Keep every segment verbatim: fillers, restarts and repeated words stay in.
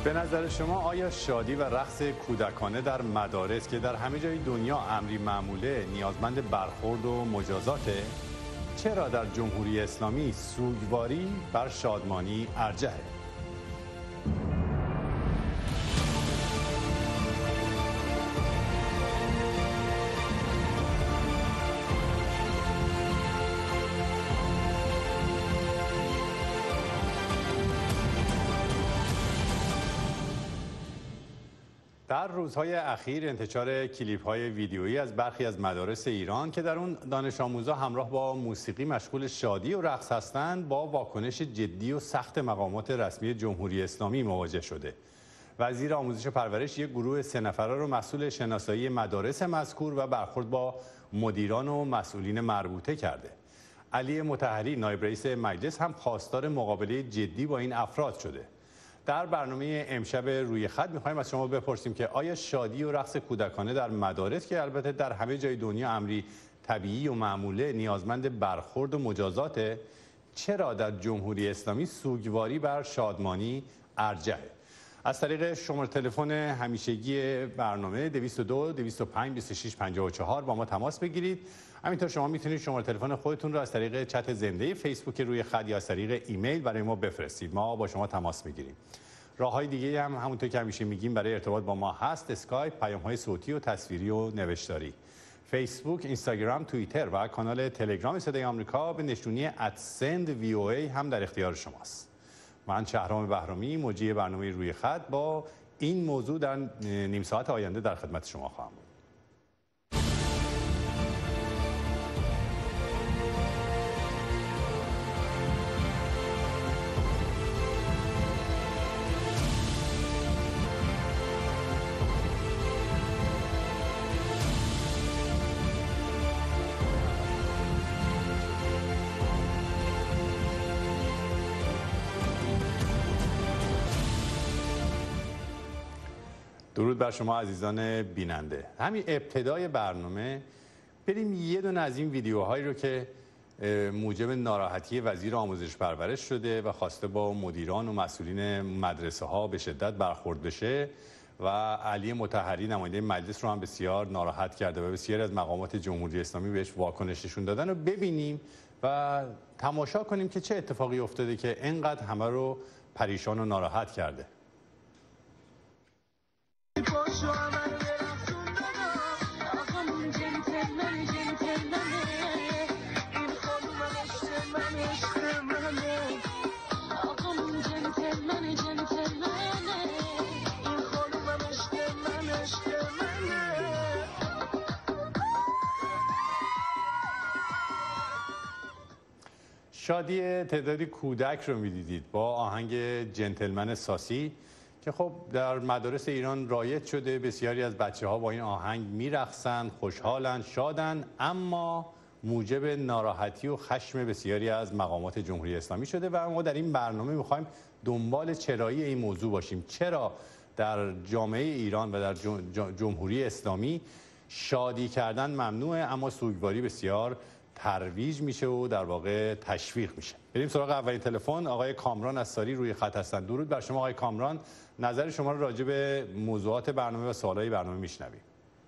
به نظر شما آیا شادی و رقص کودکانه در مدارس که در همه جای دنیا امری معموله نیازمند برخورد و مجازاته؟ چرا در جمهوری اسلامی سوگواری بر شادمانی ارجحه؟ در روزهای اخیر انتشار کلیپ‌های ویدیویی از برخی از مدارس ایران که در اون دانش آموزها همراه با موسیقی مشغول شادی و رقص هستند با واکنش جدی و سخت مقامات رسمی جمهوری اسلامی مواجه شده. وزیر آموزش و پرورش یک گروه سه نفره رو مسئول شناسایی مدارس مذکور و برخورد با مدیران و مسئولین مربوطه کرده. علی مطهری نایب رئیس مجلس هم خواستار مقابله جدی با این افراد شده. در برنامه امشب روی خط می‌خوایم از شما بپرسیم که آیا شادی و رقص کودکانه در مدارس که البته در همه جای دنیا امری طبیعی و معموله نیازمند برخورد و مجازاته، چرا در جمهوری اسلامی سوگواری بر شادمانی ارجحه؟ از طریق شماره تلفن همیشگی برنامه دویست و دو دویست و پنج بیست و شش پنجاه و چهار با ما تماس بگیرید. همینطور شما میتونید شماره تلفن خودتون رو از طریق چت زنده فیسبوک روی خط یا از طریق ایمیل برای ما بفرستید. ما با شما تماس میگیریم. راههای دیگه هم همونطور که همیشه میگیم برای ارتباط با ما هست: اسکایپ، پیام‌های صوتی و تصویری و نوشتاری، فیسبوک، اینستاگرام، توییتر و کانال تلگرام صدای آمریکا به نشونی ات سند وی او ای هم در اختیار شماست. من شهرام بهرامی مجری برنامه روی خط با این موضوع در نیم ساعت آینده در خدمت شما خواهم بود. درود بر شما عزیزان بیننده. همین ابتدای برنامه بریم یه دونه از این ویدیوهایی رو که موجب ناراحتی وزیر آموزش پرورش شده و خواسته با مدیران و مسئولین مدرسه ها به شدت برخورد بشه و علی مطهری نماینده مجلس رو هم بسیار ناراحت کرده و بسیاری از مقامات جمهوری اسلامی بهش واکنش نشون دادن و ببینیم و تماشا کنیم که چه اتفاقی افتاده که اینقدر همه رو پریشان و ناراحت کرده. شادی تعدادی کودک رو می‌دیدید با آهنگ جنتلمن ساسی که خب در مدارس ایران رایج شده. بسیاری از بچه‌ها با این آهنگ میرقصن، خوشحالن، شادن، اما موجب ناراحتی و خشم بسیاری از مقامات جمهوری اسلامی شده و ما در این برنامه می‌خوایم دنبال چرایی این موضوع باشیم. چرا در جامعه ایران و در جمهوری اسلامی شادی کردن ممنوعه اما سوگواری بسیار ترویج میشه و در واقع تشویق میشه؟ بریم سراغ اولین تلفن. آقای کامران از ساری روی خط هستند. درود بر شما آقای کامران، نظر شما رو راجع به موضوعات برنامه و سوالای برنامه میشنویم.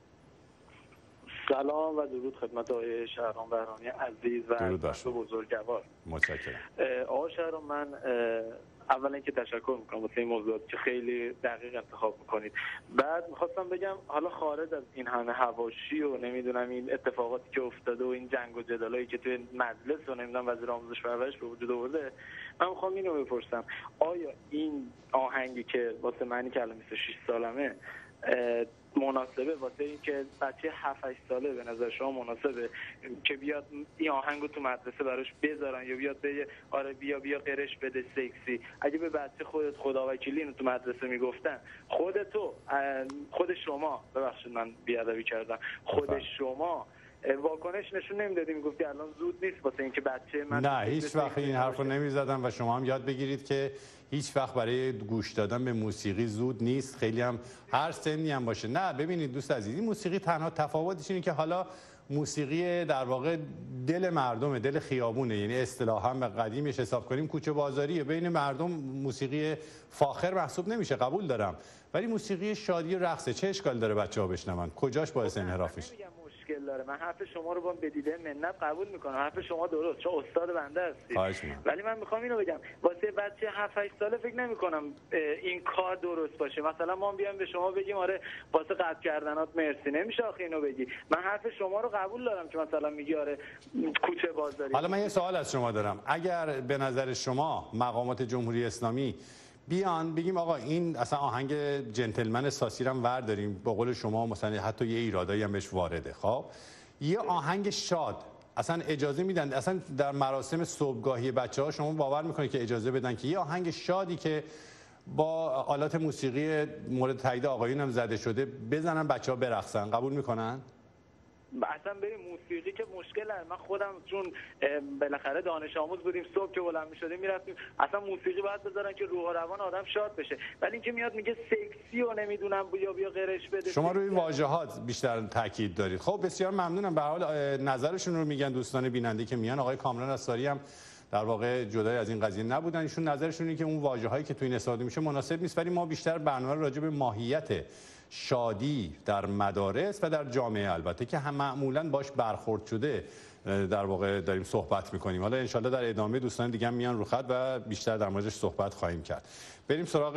سلام و درود خدمت آقای شهرام بهرامی عزیز و بزرگوار. متشکرم. آقای شهرام، من اولا اینکه تشکر میکنم واسه این موضوعات که خیلی دقیق انتخاب میکنید. بعد میخواستم بگم حالا خارج از این همه حواشی و نمیدونم این اتفاقاتی که افتاده و این جنگ و جدالایی که توی مجلس و نمیدونم وزیر آموزش و پرورش به وجود آورده، من میخوام اینو بپرسم: آیا این آهنگی که واسه منی که الان بیست و شش سالمه مناسبه واسه این که بچه هفت هشت ساله به نظر شما مناسبه که بیاد این آهنگو تو مدرسه براش بذارن یا بیاد بگه آره بیا بیا قرش بده سکسی؟ اگه به بچه خودت خداوکیلی اینو تو مدرسه میگفتن، خودتو خود شما ببخشید من بیادبی کردم خود شما واکنش نشون نمیدادی، میگفتی الان زود نیست واسه اینکه بچه من؟ نه، هیچ وقت این حرفو نمیزدم و شما هم یاد بگیرید که هیچ وقت برای گوش دادن به موسیقی زود نیست، خیلی هم هر سنی هم باشه. نه ببینید دوست عزیز، این موسیقی تنها تفاوتش اینه که حالا موسیقی در واقع دل مردمه، دل خیابونه، یعنی اصطلاحا به قدیمش حساب کنیم کوچه بازاریه، بین مردم موسیقی فاخر محسوب نمیشه، قبول دارم، ولی موسیقی شادی و رقصه چه اشکال داره بچه‌ها بشنون؟ کجاش باعث انحراف میشه؟ مشکل داره. من حرف شما رو با به دیده منت قبول میکنم، حرف شما درست، چون استاد بنده هستید، ولی من میخوام اینو بگم واسه بچه هفت هشت ساله فکر نمیکنم این کار درست باشه. مثلا ما بیام به شما بگیم آره واسه قطع کردنات مرسی، نمیشه آخه اینو بگی. من حرف شما رو قبول دارم که مثلا میگی آره کوچه بازاری. حالا من یه سوال از شما دارم، اگر به نظر شما مقامات جمهوری اسلامی بیان بگیم آقا این اصلا آهنگ جنتلمن ساسی رو هم ورداریم، به قول شما مثلا حتی یه ایرادایی هم بهش وارده، خب یه آهنگ شاد اصلا اجازه میدن؟ اصلا در مراسم صبحگاهی بچه‌ها شما باور میکنید که اجازه بدن که یه آهنگ شادی که با آلات موسیقی مورد تایید آقایون هم زده شده بزنن بچه‌ها برقصن؟ قبول میکنن؟ اصلا بریم موسیقی که مشکل هست. من خودم چون بالاخره دانش آموز بودیم، صبح که بلند می‌شدیم میرفتیم، اصلا موسیقی باید بذارن که روح و روان آدم شاد بشه، ولی اینکه میاد میگه سکسی و نمیدونم یا بیا قرش بده. شما روی واژه‌هات بیشتر تاکید دارید. خب بسیار ممنونم. به هر حال نظرشون رو میگن دوستان بیننده که میان. آقای کامران اساری هم در واقع جدای از این قضیه نبودن، ایشون نظرشون اینه که اون واژه‌هایی که تو این استفاده میشه مناسب نیست، ولی ما بیشتر برنامه راجع به ماهیت شادی در مدارس و در جامعه البته که هم معمولاً باش برخورد شده در واقع داریم صحبت میکنیم. حالا انشالله در ادامه دوستان دیگه هم میان رو خط و بیشتر در موردش صحبت خواهیم کرد. بریم سراغ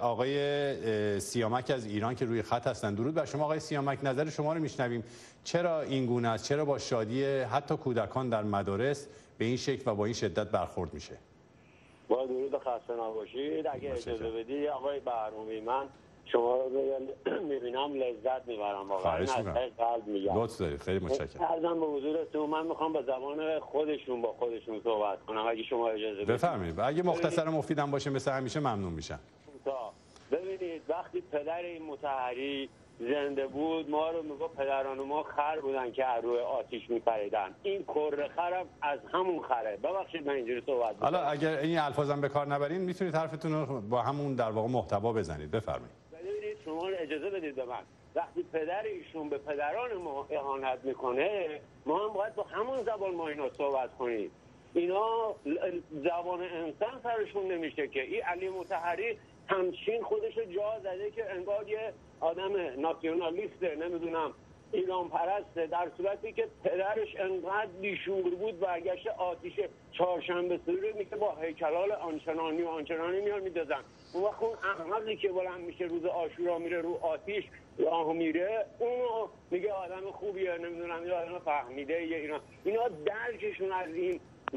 آقای سیامک از ایران که روی خط هستن. درود بر شما آقای سیامک، نظر شما رو میشنویم. چرا این گونه است؟ چرا با شادی حتی کودکان در مدارس به این شکل و با این شدت برخورد میشه؟ با درود خسته نباشید. اگه اجازه بدی آقای برنامه‌ای، من شما رو میبینم لذت میبرم واقعا، از قلب میگم. لطف دارید، خیلی متشکرم. عرضم به حضورتون من میخوام با زبان خودشون با خودشون صحبت کنم اگه شما اجازه بدید. بفرمایید. اگه مختصر و مفیدم باشه مثل همیشه ممنون میشم. ببینید وقتی پدر این مطهری زنده بود ما رو میگفت پدران ما خر بودن که از روی آتیش میپریدن، این کره خرم از همون خره. ببخشید من اینجوری صحبت میکنم. حالا اگر این الفاظم به کار نبرین میتونید حرفتون رو با همون در واقع محتوا بزنید. بفرمایید. ببینید شما اجازه بدید به من، وقتی پدر ایشون به پدران ما اهانت میکنه ما هم باید با همون زبان ما اینا صحبت کنیم. اینا زبان انسان سرشون نمیشه که این علی مطهری همچین خودش جا زده که انگار یه آدم ناسیونالیسته، نمیدونم ایران پرسته، در صورتی که پدرش انقدر بیشعور بود برگشت آتیش چهارشنبه سوری میگه با هیکلال آنچنانی و آنچنانی میان میدازن. اون وقت اون احمقی که بلند میشه روز عاشورا میره رو آتیش راه میره اونو میگه آدم خوبیه، نمیدونم یه آدم فهمیده یه اینا. اینا درکشون از این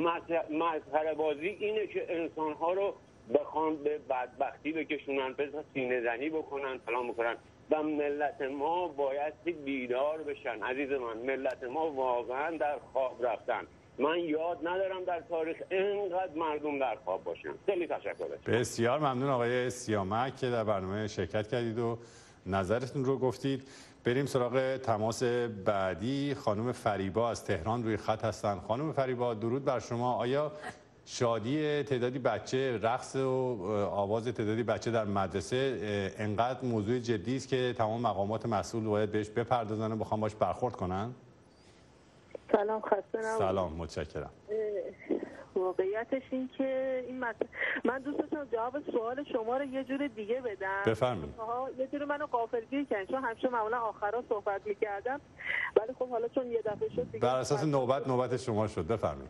مظهر بازی اینه که انسانها رو بخوان به بدبختی بکشونن، به سینه زنی بکنن، سلام بکنن. و ملت ما باید بیدار بشن. عزیز من، ملت ما واقعا در خواب رفتن. من یاد ندارم در تاریخ اینقدر مردم در خواب باشن. خیلی تشکر. بسیار ممنون آقای سیامک که در برنامه شرکت کردید و نظرتون رو گفتید. بریم سراغ تماس بعدی. خانم فریبا از تهران روی خط هستن. خانم فریبا درود بر شما. آیا شادی تعدادی بچه، رقص و آواز تعدادی بچه در مدرسه انقدر موضوع جدی است که تمام مقامات مسئول باید بهش بپردازن و بخوام باش برخورد کنن؟ سلام، خسته نباشید. سلام، متشکرم. واقعیتش این که این مطلب من دوست داشتم جواب سوال شما رو یه جور دیگه بدم. بفرمایید. یه جور منو غافلگیر کردن چون همیشه معمولا آخرا صحبت می‌کردم، ولی خب حالا چون یه دفعه شد دیگه بر اساس نوبت نوبت شما شد. بفرمایید.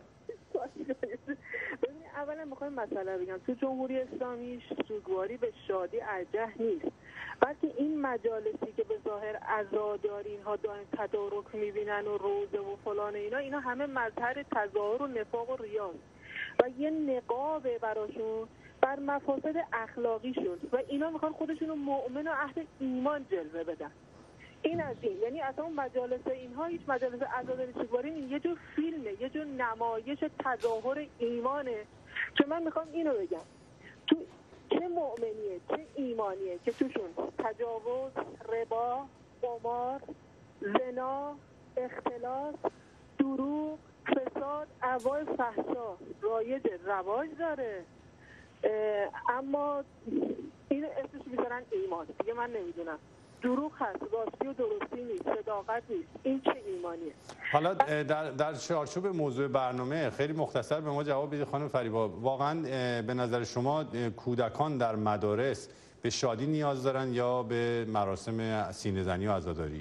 ببینید اولا میخوایم مسئله بگم، تو جمهوری اسلامی سوگواری به شادی ارجح نیست، بلکه این مجالسی که به ظاهر عزاداری اینها دائم تدارک میبینن و روزه و فلان اینا اینا همه مظهر تظاهر و نفاق و ریاست و یه نقابه براشون بر مفاسد اخلاقیشون و اینا میخوان خودشون رو مؤمن و اهل ایمان جلوه بدن. این از این، یعنی اصلا اون مجالس اینها هیچ مجالس عزاداری سوگواری نیست، یه جور فیلمه، یه جور نمایش تظاهر ایمانه که من میخوام اینو بگم تو چه مؤمنیه چه ایمانیه که توشون تجاوز، ربا، قمار، زنا، اختلاس، دروغ، فساد، اوای فحشا رایج رواج داره، اما این اسمش میذارن ایمان. دیگه من نمیدونم دروغ هست، راستی و درستی نیست، صداقت نیست. این چه ایمانیه؟ حالا در در چارچوب موضوع برنامه خیلی مختصر به ما جواب بدید خانم فریبا. واقعا به نظر شما کودکان در مدارس به شادی نیاز دارن یا به مراسم سینه‌زنی و عزاداری؟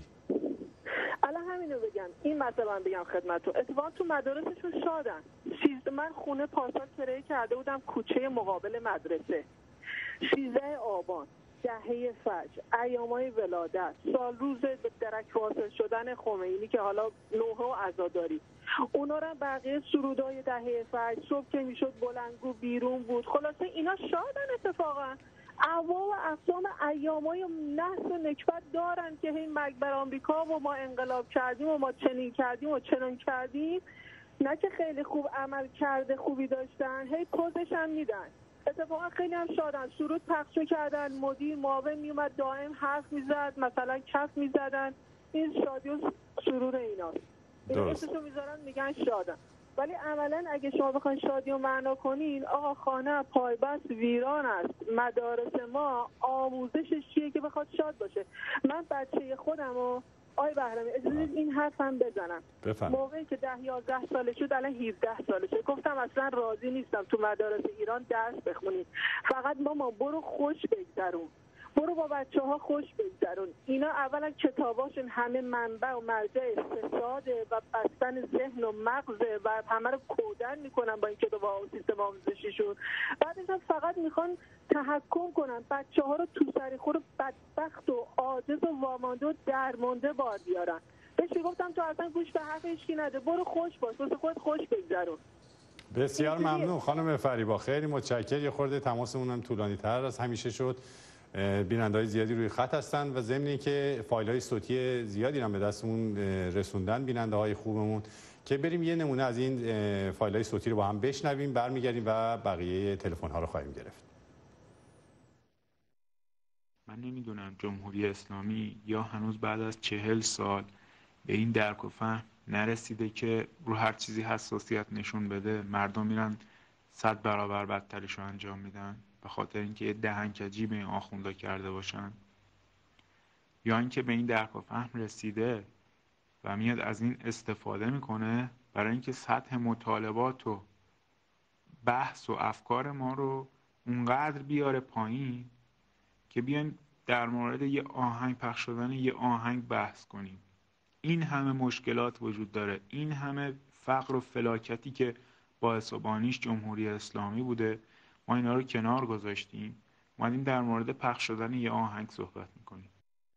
الان همینو بگم، این مثلا بگم خدمتتون، اتفاقا تو مدارسشون شادن. من خونه پارسال کرایه کرده بودم کوچه مقابل مدرسه. سیزده آبان، دهه فجر، ایامای ولادت، سال روز درک واصل شدن خمینی که حالا نوحه و عزاداری، اونا رو بقیه سرودای دهه فجر، صبح که میشد بلندگو بیرون بود. خلاصه اینا شادن. اتفاقا اعوا و اقسام ایامای نحس و نکبت دارن که هی مرگ بر آمریکا و ما انقلاب کردیم و ما چنین کردیم و چنان کردیم، نه که خیلی خوب عمل کرده خوبی داشتن، هی پوزش هم میدن. اتفاقا خیلی هم شادن. سرود پخش کردن، مدیر معاون میومد دائم حرف میزد، مثلا کف میزدن. این شادی و سرور ایناست. این اسمشو میذارن میگن شادن. ولی عملا اگه شما بخواید شادی رو معنا کنین، آقا خانه پایبست ویران است. مدارس ما آموزشش چیه که بخواد شاد باشه؟ من بچه خودمو آی بهرمی اجازه این حرفم بزنم. بفهم. موقعی که ده یازده ساله شد، الان هفده ساله شد، گفتم اصلا راضی نیستم تو مدارس ایران درس بخونید. فقط ماما برو خوش بگذرون، برو با بچه ها خوش بگذرون. اینا اولا کتاباشون همه منبع و مرجع استفاده و بستن ذهن و مغزه و همه رو کودن میکنن با این کتابا و سیستم آموزشیشون. بعدش هم فقط میخوان تحکم کنن، بچه ها رو تو سریخور بدبخت و عاجز و وامانده و درمانده بار بیارن. بهش میگفتم تو اصلا گوش به حرف هیچکی نده، برو خوش باش، واسه خودت خوش بگذرون. بسیار ممنون خانم فریبا، خیلی متشکرم. یه خورده تماسمون هم طولانی تر از همیشه شد. بیننده‌های زیادی روی خط هستن و ضمن اینکه فایل‌های صوتی زیادی هم به دستمون رسوندن بیننده‌های خوبمون که بریم یه نمونه از این فایل‌های صوتی رو با هم بشنویم، برمیگردیم و بقیه تلفن‌ها رو خواهیم گرفت. من نمیدونم جمهوری اسلامی یا هنوز بعد از چهل سال به این درک و فهم نرسیده که رو هر چیزی حساسیت نشون بده مردم میرن صد برابر بدترش رو انجام میدن به خاطر اینکه یه دهنکجی به این آخوندا کرده باشن، یا اینکه به این درک و فهم رسیده و میاد از این استفاده میکنه برای اینکه سطح مطالبات و بحث و افکار ما رو اونقدر بیاره پایین که بیاین در مورد یه آهنگ پخش شدن یه آهنگ بحث کنیم. این همه مشکلات وجود داره، این همه فقر و فلاکتی که باعث و بانیش جمهوری اسلامی بوده، ما اینا رو کنار گذاشتیم، اومدیم در مورد پخش شدن یه آهنگ صحبت میکنیم.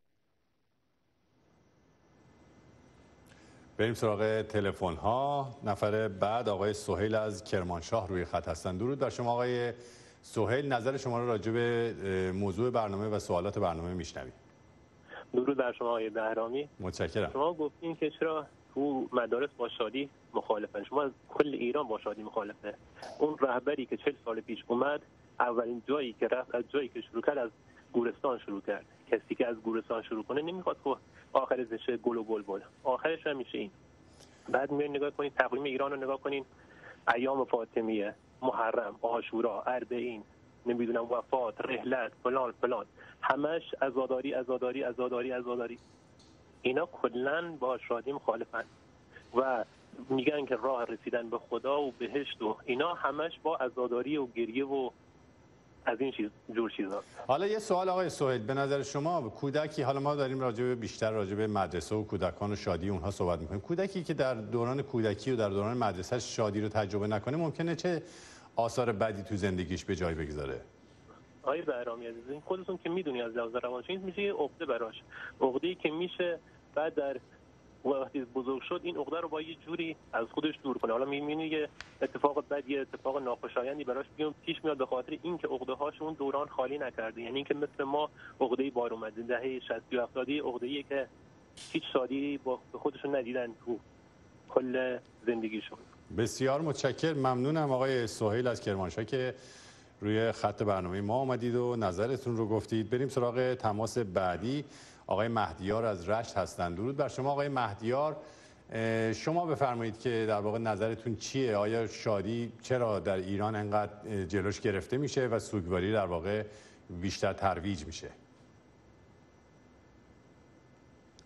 بریم سراغ تلفن ها. نفر بعد آقای سهیل از کرمانشاه روی خط هستن. درود بر شما آقای سهیل، نظر شما رو راجع به موضوع برنامه و سوالات برنامه میشنویم. درود بر شما آقای بهرامی. متشکرم. شما گفتین که چرا تو مدارس با شادی مخالفن. شما از کل ایران با شادی مخالفه. اون رهبری که چهل سال پیش اومد، اولین جایی که رفت، از جایی که شروع کرد از گورستان شروع کرد. کسی که از گورستان شروع کنه نمیخواد که آخرش بشه گل و بلبل، آخرش هم میشه این. بعد میاد نگاه کنین تقویم ایران رو نگاه کنین، ایام فاطمیه، محرم، عاشورا، اربعین، نمیدونم وفات، رحلت، فلان فلان، همش عزاداری عزاداری عزاداری عزاداری. اینا کلا با شادی مخالفن و میگن که راه رسیدن به خدا و بهشت و اینا همش با عزاداری و گریه و از این چیز جور چیزا. حالا یه سوال آقای سهیل، به نظر شما کودکی، حالا ما داریم راجع به بیشتر راجع به مدرسه و کودکان و شادی اونها صحبت میکنیم، کودکی که در دوران کودکی و در دوران مدرسه شادی رو تجربه نکنه ممکنه چه آثار بدی تو زندگیش به جای بگذاره؟ آقای بهرامی عزیز، خودتون که میدونی از لحاظ روانشناسی میشه یه عقده براش، عقده‌ای که میشه بعد در وقتی بزرگ شد این عقده رو با یه جوری از خودش دور کنه. حالا می‌بینی یه اتفاق بد، یه اتفاق ناخوشایندی براش بیام پیش میاد به خاطر اینکه عقده هاش اون دوران خالی نکرده. یعنی اینکه مثل ما عقده بار اومده دهه شصت و هفتاد، عقده‌ای که هیچ شادی با خودشون ندیدن تو کل زندگیشون. بسیار متشکرم، ممنونم آقای سهیل از کرمانشاه که روی خط برنامه ما آمدید و نظرتون رو گفتید. بریم سراغ تماس بعدی. آقای مهدیار از رشت هستند. درود بر شما آقای مهدیار. شما بفرمایید که در واقع نظرتون چیه؟ آیا شادی چرا در ایران انقدر جلوش گرفته میشه و سوگواری در واقع بیشتر ترویج میشه؟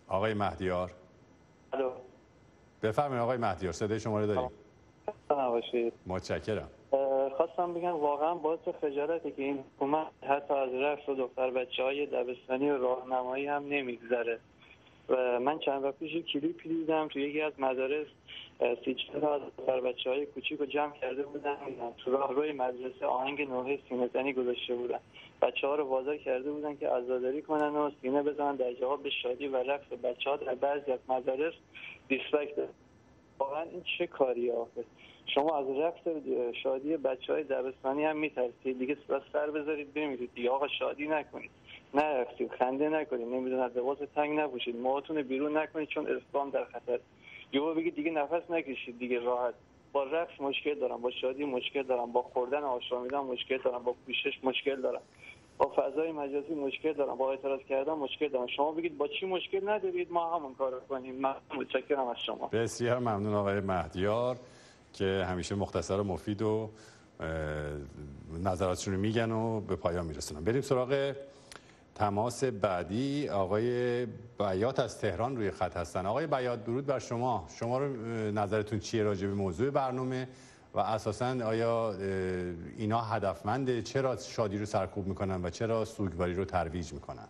آقای مهدیار. الو. بفرمایید آقای مهدیار، صدای شما رو داریم. نباشید. متشکرم. خواستم بگم واقعا باعث خجالته که این حکومت حتی از رقص و دختر بچه‌های دبستانی و راهنمایی هم نمیگذره. و من چند وقت پیش کلیپی دیدم تو یکی از مدارس سی چهل از دختر بچه‌های کوچیک رو جمع کرده بودن تو راهروی مدرسه آهنگ نوحه سینه زنی گذاشته بودن. بچه‌ها رو وادار کرده بودن که عزاداری کنن و سینه بزنن در جواب به شادی و رقص بچه‌ها در بعضی از مدارس دیسلایک دادن. واقعا این چه کاری آخه؟ شما از رقص شادی بچه‌های دبستانی هم میترسید دیگه، سر بذارید بمیرید دیگه. آقا شادی نکنید، نرقصید، خنده نکنید، نمیدونم لباس تنگ نپوشید، موهاتون بیرون نکنید چون اسلام در خطر. یهو بگید دیگه نفس نکشید دیگه راحت. با رقص مشکل دارم، با شادی مشکل دارم، با خوردن آشامیدن مشکل دارم، با پوشش مشکل دارم، با فضای مجازی مشکل دارم، با اعتراض کردن مشکل دارم. شما بگید با چی مشکل ندارید ما همون کارو کنیم. من متشکرم از شما. بسیار ممنون آقای مهدیار که همیشه مختصر و مفید و نظراتشون رو میگن و به پایان میرسونن. بریم سراغ تماس بعدی. آقای بیات از تهران روی خط هستن. آقای بیات درود بر شما. شما رو نظرتون چیه راجع به موضوع برنامه و اساساً آیا اینا هدفمنده؟ چرا شادی رو سرکوب میکنن و چرا سوگواری رو ترویج میکنن؟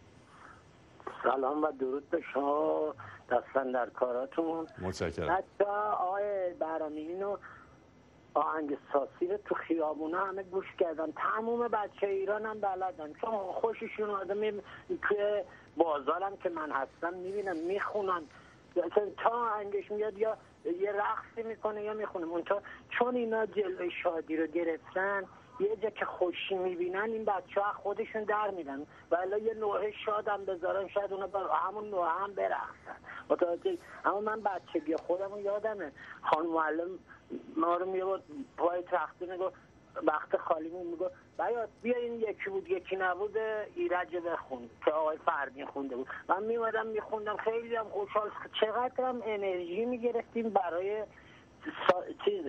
سلام و درود به شما، دستن در کاراتون. متشکرم. حتی آقای برنامه اینو آهنگ ساسی رو تو خیابونه همه گوش کردن، تموم بچه ایران هم بلدن چون خوششون آدم. که بازارم که من هستم میبینم میخونن تا آهنگش میاد یا یه رقصی میکنه یا میخونه. منتها چون اینا جلوی شادی رو گرفتن، یه جا که خوشی میبینن این بچه ها خودشون در میدن و الان یه نوعه شادم بذارن شاید اونا با همون نوعه هم برقصن. متوجه؟ اما من بچگی خودم رو یادمه خانم معلم ما رو میبود پای تخته میگو وقت خالیمون میگو بیاد بیا این یکی بود یکی نبود ایرج بخون که آقای فردین خونده بود. من میمدم میخوندم خیلی هم خوشحال، چقدر هم انرژی میگرفتیم برای سا... چیز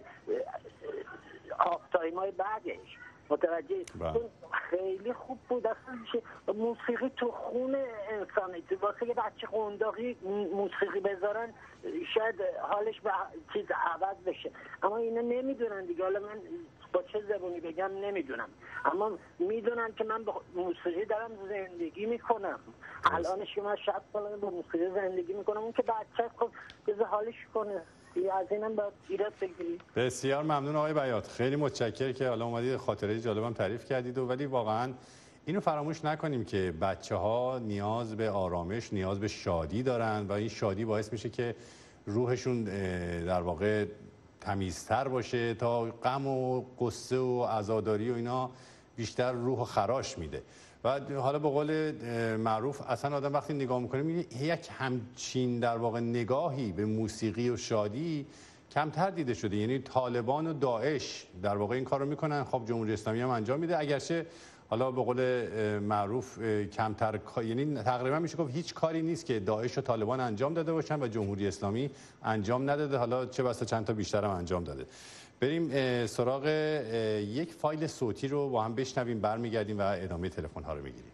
هاف تایم های بعدش. متوجه؟ خیلی خوب بود اصلا. موسیقی تو خون انسانی، واسه یه بچه قنداقی موسیقی بذارن شاید حالش به چیز عوض بشه، اما اینا نمیدونن دیگه. حالا من با چه زبونی بگم نمیدونم، اما میدونن که من با موسیقی دارم زندگی میکنم. الان شما شصت ساله با موسیقی زندگی میکنم، اون که بچه خب بذار حالش کنه. از اینم باید ایراد بگیرید. بسیار ممنون آقای بیات، خیلی متشکرم که حالا اومدید خاطره جالبم تعریف کردید. و ولی واقعا اینو فراموش نکنیم که بچه‌ها نیاز به آرامش، نیاز به شادی دارن و این شادی باعث میشه که روحشون در واقع تمیزتر باشه تا غم و قصه و عزاداری و اینا بیشتر روح و خراش میده. و حالا به قول معروف اصلا آدم وقتی نگاه میکنه میگه یک همچین در واقع نگاهی به موسیقی و شادی کمتر دیده شده. یعنی طالبان و داعش در واقع این کارو میکنن، خب جمهوری اسلامی هم انجام میده، اگرچه حالا به قول معروف کمتر، یعنی تقریبا میشه گفت هیچ کاری نیست که داعش و طالبان انجام داده باشن و جمهوری اسلامی انجام نداده، حالا چه بسا چند تا بیشتر هم انجام داده. بریم سراغ یک فایل صوتی رو با هم بشنویم، برمیگردیم و ادامه تلفن ها رو میگیریم.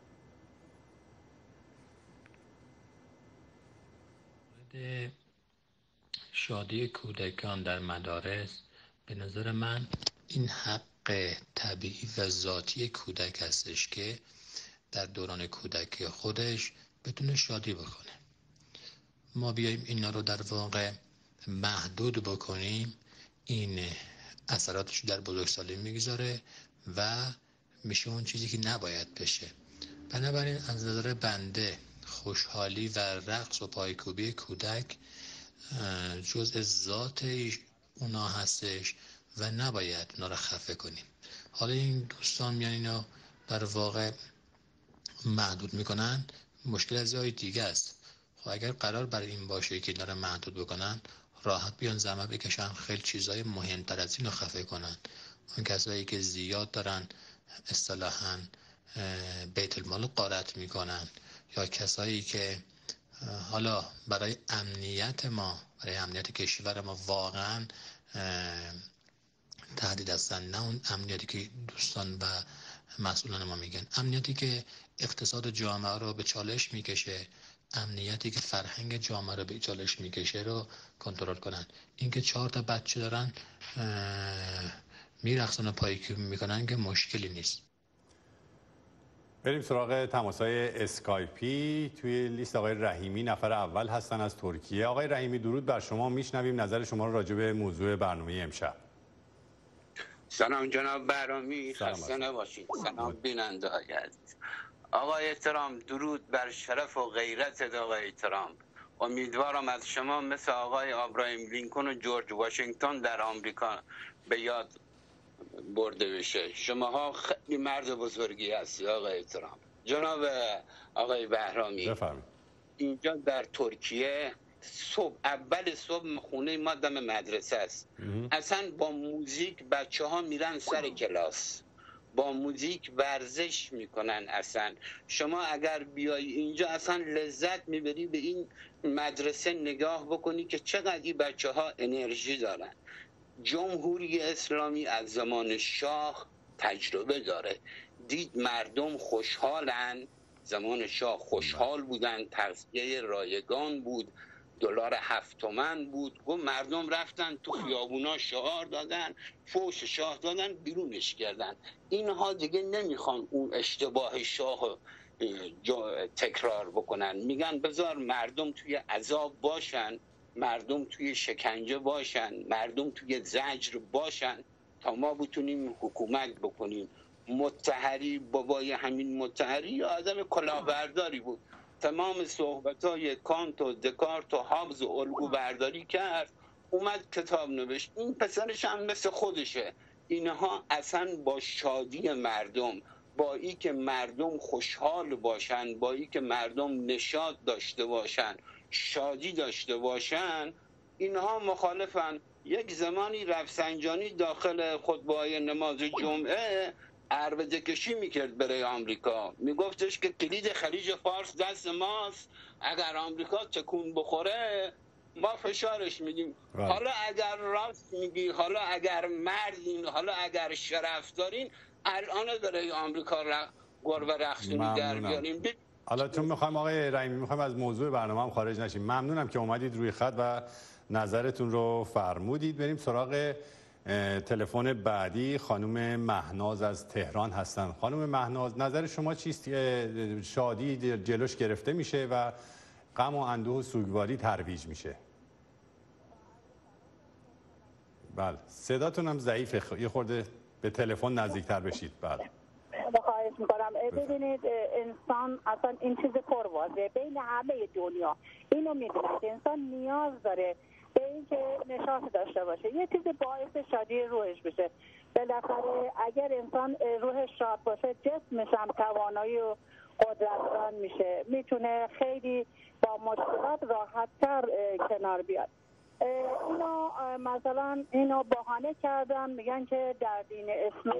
شادی کودکان در مدارس به نظر من این حق طبیعی و ذاتی کودک هستش که در دوران کودکی خودش بتونه شادی بکنه. ما بیاییم اینا رو در واقع محدود بکنیم، این اثراتش در بزرگسالی میگذاره و میشه اون چیزی که نباید بشه. بنابراین از نظر بنده خوشحالی و رقص و پایکوبی کودک جزء ذات اونا هستش و نباید اونا رو خفه کنیم. حالا این دوستان میان اینو در واقع محدود میکنن، مشکل از جای دیگه است. خب اگر قرار برای این باشه که اینا رو محدود بکنن، راحت بیان زحمت بکشن خیلی چیزای مهمتر از اینو خفه کنن. اون کسایی که زیاد دارن اصطلاحاً بیت المال غارت میکنن، یا کسایی که حالا برای امنیت ما، برای امنیت کشور ما واقعاً تهدید هستن، نه اون امنیتی که دوستان و مسئولان ما میگن، امنیتی که اقتصاد جامعه رو به چالش میکشه، امنیتی که فرهنگ جامعه رو به چالش میکشه رو کنترل کنن. اینکه چهار تا بچه دارن میرقصن و پایکوبی میکنن که مشکلی نیست. بریم سراغ تماس‌های اسکایپی. توی لیست آقای رحیمی نفر اول هستن از ترکیه. آقای رحیمی درود بر شما، میشنویم نظر شما رو راجع به موضوع برنامه امشب. سلام جناب بهرامی، خسته نباشید. سلام بیننده های عزیز. آقای ترامپ، درود بر شرف و غیرت آقای ترامپ. امیدوارم از شما مثل آقای ابراهیم لینکن و جورج واشنگتن در آمریکا به یاد برده بشه. شماها خیلی مرد بزرگی هستی آقای ترامپ. جناب آقای بهرامی، بفرمایید. اینجا در ترکیه صبح اول صبح خونه ما دم مدرسه است. اصلا با موزیک بچه ها میرن سر کلاس، با موزیک ورزش میکنن. اصلا شما اگر بیای اینجا اصلا لذت میبری به این مدرسه نگاه بکنی که چقدر این بچه ها انرژی دارن. جمهوری اسلامی از زمان شاه تجربه داره، دید مردم خوشحالن. زمان شاه خوشحال بودن، تغذیه رایگان بود، دلار هفت تومن بود. گفت مردم رفتن تو خیابونا شعار دادن، فوش شاه دادن، بیرونش کردن. اینها دیگه نمیخوان اون اشتباه شاه تکرار بکنن. میگن بذار مردم توی عذاب باشن، مردم توی شکنجه باشن، مردم توی زجر باشن تا ما بتونیم حکومت بکنیم. مطهری، بابای همین مطهری یا آدم کلاهبرداری بود، تمام صحبت‌های کانت و دکارت و هابز و الگو برداری کرد، اومد کتاب نوشت. این پسرش هم مثل خودشه. اینها اصلا با شادی مردم، با ای که مردم خوشحال باشن، با ای که مردم نشاط داشته باشن، شادی داشته باشن، اینها مخالفن. یک زمانی رفسنجانی داخل خطبه‌های نماز جمعه عربده کشی میکرد برای آمریکا، میگفتش که کلید خلیج فارس دست ماست، اگر آمریکا تکون بخوره ما فشارش میدیم. حالا اگر راست میگی، حالا اگر مردین، حالا اگر شرف دارین، الان برای آمریکا گربه رقصونی در بیاریم. حالا چون میخوایم آقای رحیمی میخوایم از موضوع برنامه هم خارج نشیم، ممنونم که اومدید روی خط و نظرتون رو فرمودید. بریم سراغ تلفن بعدی. خانم مهناز از تهران هستن. خانم مهناز، نظر شما چیست؟ شادی جلوش گرفته میشه و غم و اندوه و سوگواری ترویج میشه. بله، صداتون هم ضعیفه، یه خورده به تلفن نزدیکتر بشید. بله، خواهش میکنم. ببینید انسان اصلا این چیز پرواضحه بین همه دنیا، اینو میدونن که انسان نیاز داره به اینکه نشاط داشته باشه، یه چیز باعث شادی روحش بشه. بالاخره اگر انسان روحش شاد باشه، جسمش هم توانایی و قدرتمند میشه، میتونه خیلی با مشکلات راحت‌تر کنار بیاد. اینو مثلا اینو بهانه کردن، میگن که در دین اسلام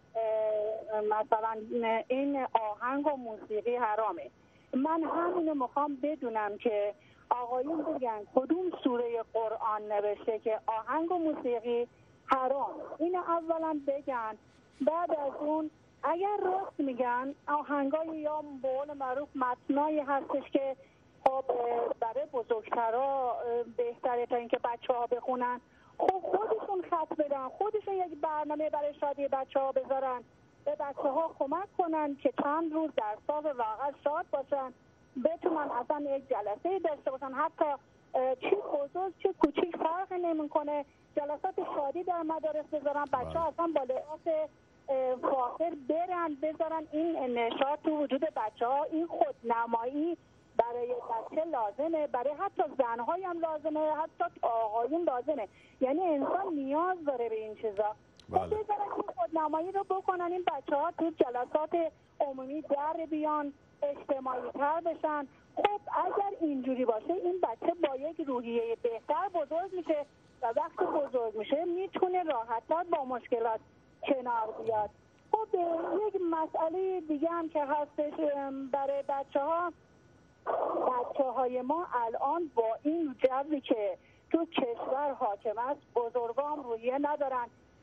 مثلا این آهنگ و موسیقی حرامه. من همینو میخوام بدونم که آقایون بگن کدوم سوره قرآن نوشته که آهنگ و موسیقی حرام. اینو اولا بگن، بعد از اون اگر راست میگن آهنگای یا به قول معروف متنایی هستش که خب برای بزرگترها بهتره تا اینکه بچه ها بخونن، خب خودشون خط بدن، خودشون یک برنامه برای شادی بچه ها بذارن، به بچه ها کمک کنن که چند روز در سال واقعا شاد باشن، بتونن اصلا یک جلسه داشته باشن، حتی چی بزرگ چی کوچیک فرق نمیکنه، جلسات شادی در مدارس بذارن، بچه ها اصلا با لباس فاخر برن بذارن. این نشاط تو وجود بچه ها، این خودنمایی برای بچه لازمه، برای حتی زنهای هم لازمه، حتی آقایون لازمه. یعنی انسان نیاز داره به این چیزا. بله. بذارن این خودنمایی رو بکنن، این بچه ها تو جلسات عمومی در بیان، اجتماعی تر بشن. خب اگر اینجوری باشه این بچه با یک روحیه بهتر بزرگ میشه و وقتی بزرگ میشه میتونه راحت‌تر با مشکلات کنار بیاد. خب یک مسئله دیگه هم که هستش برای بچه ها، بچه های ما الان با این جوی که تو کشور حاکم است، بزرگان روحیه ندارن،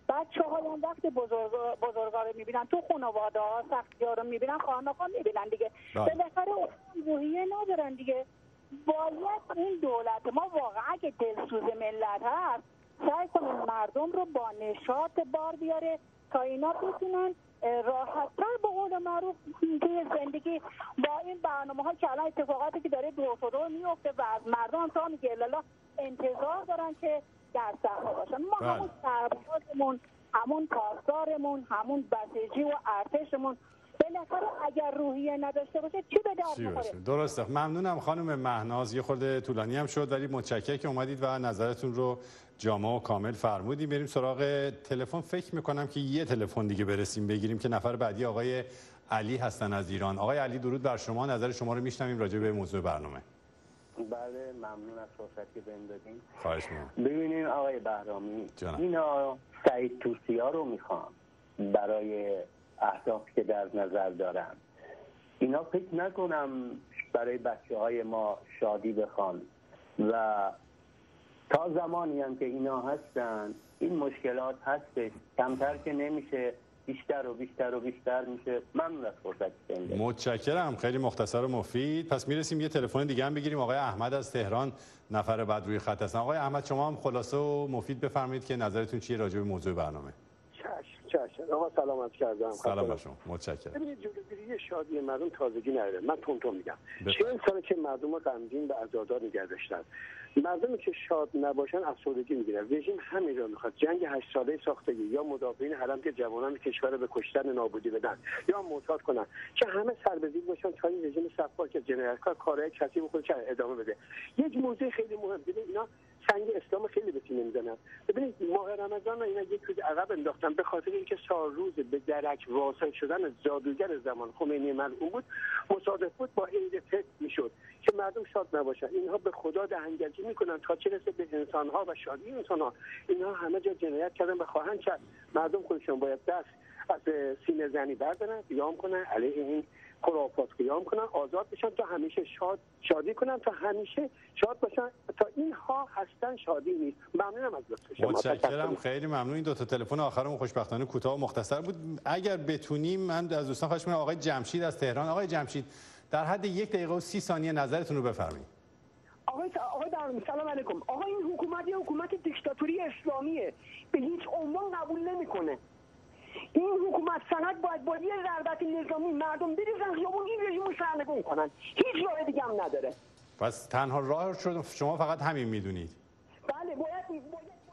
بچه های وقتی بزرگ بزرگا رو میبینن تو خانواده ها سختی ها رو میبینن خانخواه میبینن دیگه بالاخره روحیه ندارن دیگه. باید این دولت ما واقعا اگه دلسوز ملت هست سعی کنه مردم رو با نشاط بار بیاره تا اینا بتونن راحت‌تر به قول معروف توی زندگی با این برنامه‌ها که الان اتفاقاتی که داره دور و دور میفته و از مردم تا میگه الالا انتظار دارن که در صحنه باشن. ما بله. همون سربازمون، همون پاسدارمون، همون بسیجی و ارتشمون بالاخره اگر روحیه نداشته باشه چی به درد می‌خوره؟ درسته. ممنونم خانم مهناز. یه خورده طولانی هم شد ولی متشکرم که اومدید و نظرتون رو جامع و کامل فرمودیم. بریم سراغ تلفن. فکر میکنم که یه تلفن دیگه برسیم بگیریم که نفر بعدی آقای علی هستن از ایران. آقای علی درود بر شما. نظر شما رو میشنویم راجع به موضوع برنامه. بله ممنون از فرصتی که بهم دادین. خواهش می‌کنم. ببینین آقای بهرامی اینا سعید توسی‌ها رو میخوان برای اهدافی که در نظر دارن. اینا فکر نکنم برای بچه های ما شادی بخوان و تا زمانی هم که اینا هستن این مشکلات هستش، کمتر که نمیشه، بیشتر و بیشتر و بیشتر میشه. ممنون از فرصتی. متشکرم. خیلی مختصر و مفید. پس میرسیم یه تلفن دیگه هم بگیریم. آقای احمد از تهران نفر بعد روی خط هستن. آقای احمد شما هم خلاصه و مفید بفرمایید که نظرتون چیه راجع به موضوع برنامه. چشم. آقا سلامت کردم. سلام بر شما. متشکرم. ببینید جلوگیری شادی مردم تازگی نداره. من تون تون میگم. چهل ساله که مردم رو غمگین و عزادار نگه داشتن. مردمی که شاد نباشن افسردگی میگیرن. رژیم همین رو میخواد. جنگ هشت ساله ساختگی یا مدافعین حرم که جوانان کشور به کشتن نابودی بدن یا معتاد کنن که همه سربزیر باشن تا این رژیم صفا که جنایتکار کارهای کثیف خودش ادامه بده. یک موضوع خیلی مهم. ببینید اینا سنگ اسلام خیلی به سینه میزنن. ببینید ماه رمضان اینا یک روز عقب انداختن به خاطر اینکه سال روز به درک واسط شدن جادوگر زمان خمینی ملعون بود مصادف بود با عید فطر میشد که مردم شاد نباشن. اینها به خدا دهنگرجی میکنن تا چه رسه به انسانها و شادی انسانها. اینها همه جا جنایت کردن و خواهند کرد. مردم خودشون باید دست از سینه زنی بردارن، قیام کنن، علیه این خرافات قیام کنن، آزاد بشن تا همیشه شاد شادی کنن، تا همیشه شاد باشن. تا اینها هستن شادی نیست. ممنونم از لطف شما. متشکرم. خیلی ممنون. این دو تا تلفن آخرمون خوشبختانه کوتاه و مختصر بود. اگر بتونیم من از دوستان خواهش می‌کنم آقای جمشید از تهران. آقای جمشید در حد یک دقیقه و سی ثانیه نظرتون رو بفرمایید. آقای آقای بهرامی سلام علیکم. آقا این حکومت یه حکومت دیکتاتوری اسلامیه. به هیچ عنوان قبول نمی‌کنه. این حکومت سند باید با یه ضربت نظامی مردم بریزن خیابون این رژیم رو سرنگون کنن. هیچ راه دیگه هم نداره. پس تنها راه شد شما فقط همین میدونید. بله باید باید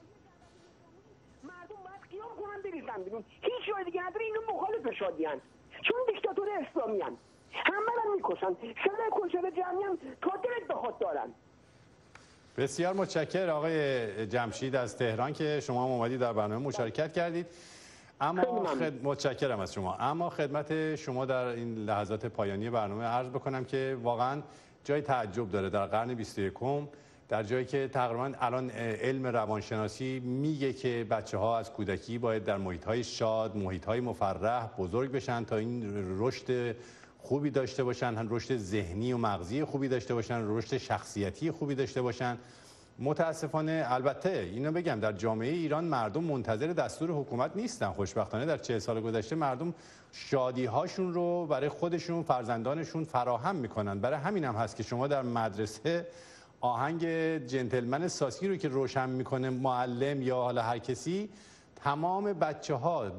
مردم باید قیام کنن بریزن بیرون. هیچ راه دیگه نداره. اینو مخالف شادیان چون دیکتاتور اسلامی ان. همه رو میکشن. سر کشته جمعی هم تا دلت بخواد دارن. بسیار متشکرم آقای جمشید از تهران که شما هم اومدید در برنامه مشارکت کردید. اما خد... متشکرم از شما. اما خدمت شما در این لحظات پایانی برنامه عرض بکنم که واقعا جای تعجب داره در قرن بیست و یکم در جایی که تقریبا الان علم روانشناسی میگه که بچه‌ها از کودکی باید در محیط‌های شاد، محیط‌های مفرح بزرگ بشن تا این رشد خوبی داشته باشن، رشد ذهنی و مغزی خوبی داشته باشن، رشد شخصیتی خوبی داشته باشن. متاسفانه البته اینو بگم در جامعه ایران مردم منتظر دستور حکومت نیستن. خوشبختانه در چهل سال گذشته مردم شادی هاشون رو برای خودشون، فرزندانشون فراهم میکنن. برای همین هم هست که شما در مدرسه آهنگ جنتلمن ساسی رو که روشن میکنه معلم یا حالا هر کسی، تمام بچه ها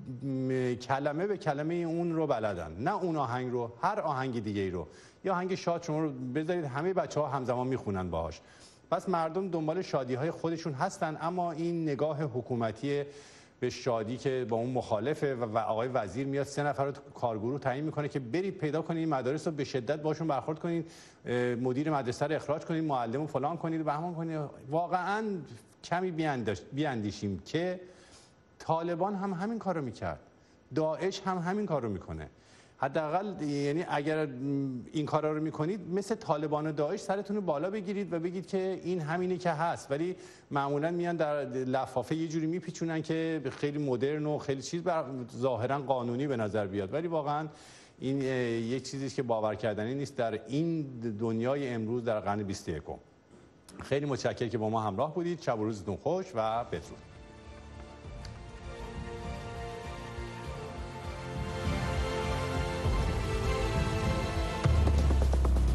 کلمه به کلمه اون رو بلدن. نه اون آهنگ رو، هر آهنگ دیگه ای رو. یا آهنگ شاد شما رو بذارید همه بچه ها همزمان میخونن باهاش. پس مردم دنبال شادی های خودشون هستن، اما این نگاه حکومتی به شادی که با اون مخالفه و آقای وزیر میاد سه نفر رو کارگروه تعیین میکنه که برید پیدا کنید این مدارس رو به شدت باشون برخورد کنید، مدیر مدرسه رو اخراج کنید، معلم رو فلان کنید و بهمان کنید. واقعا کمی بیاندیشیم که طالبان هم همین کارو میکرد، داعش هم همین کارو میکنه. حداقل یعنی اگر این کارا رو میکنید مثل طالبان و داعش سرتون رو بالا بگیرید و بگید که این همینی که هست، ولی معمولا میان در لفافه یه جوری میپیچونن که خیلی مدرن و خیلی چیز ظاهرا قانونی به نظر بیاد، ولی واقعا این یک چیزی که باور کردنی نیست در این دنیای امروز در قرن بیست و یکم. خیلی متشکرم که با ما همراه بودید. شب و روزتون خوش و بدرود.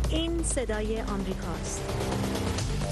این صدای آمریکاست.